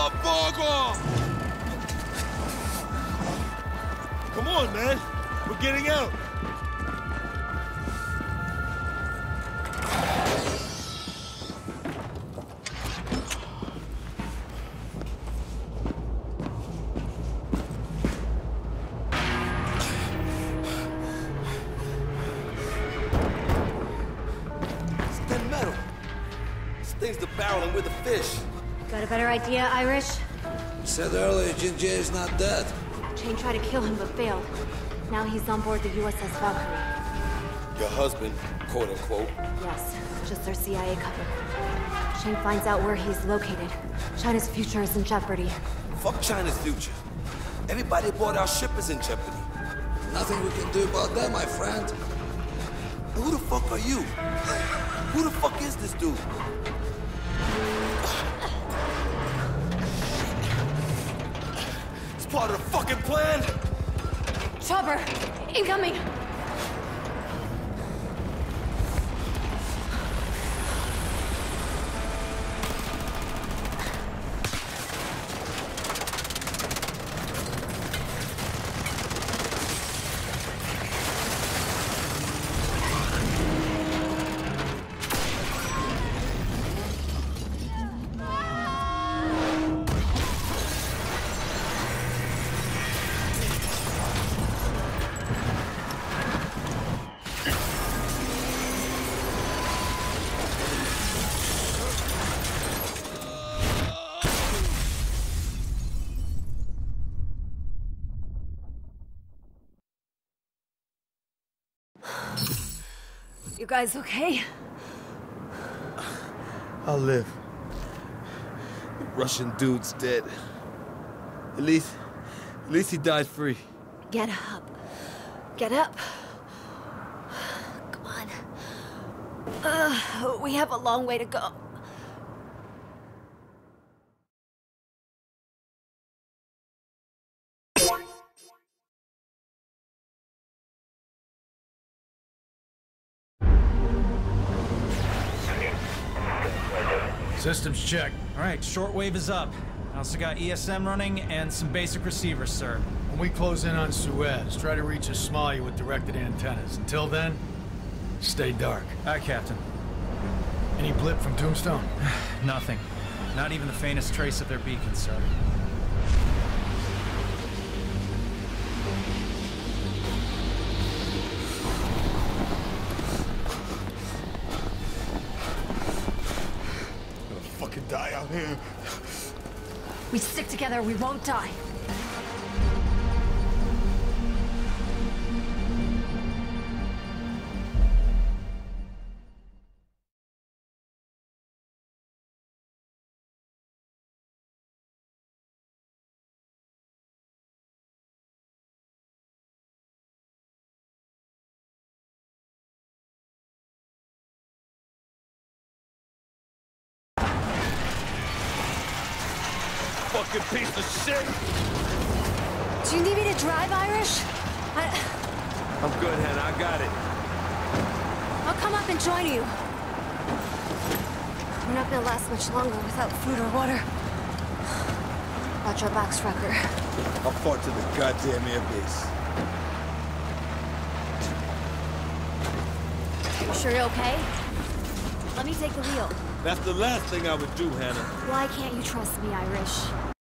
fuck off! Come on, man. We're getting out. Thing's the barrel and we're the fish. Got a better idea, Irish? You said earlier Ginger is not dead. Shane tried to kill him but failed. Now he's on board the USS Valkyrie. Your husband, quote unquote. Yes, just their CIA cover. Shane finds out where he's located. China's future is in jeopardy. Fuck China's future. Everybody aboard our ship is in jeopardy. Nothing we can do about that, my friend. Who the fuck are you? Who the fuck is this dude? It's part of the fucking plan! Chopper! Incoming! You guys okay? I'll live. The Russian dude's dead. At least he died free. Get up. Get up. Come on. We have a long way to go. Systems check. All right, shortwave is up. I also got ESM running and some basic receivers, sir. When we close in on Suez, try to reach a Somalia with directed antennas. Until then, stay dark. Aye, Captain. Any blip from Tombstone? Nothing. Not even the faintest trace of their beacon, sir. Die out here. We stick together, we won't die. Fucking piece of shit! Do you need me to drive, Irish? I'm good, Hannah. I got it. I'll come up and join you. We're not gonna last much longer without food or water. Watch our backs, Rucker. How far to the goddamn airbase? You sure you're okay? Let me take the wheel. That's the last thing I would do, Hannah. Why can't you trust me, Irish?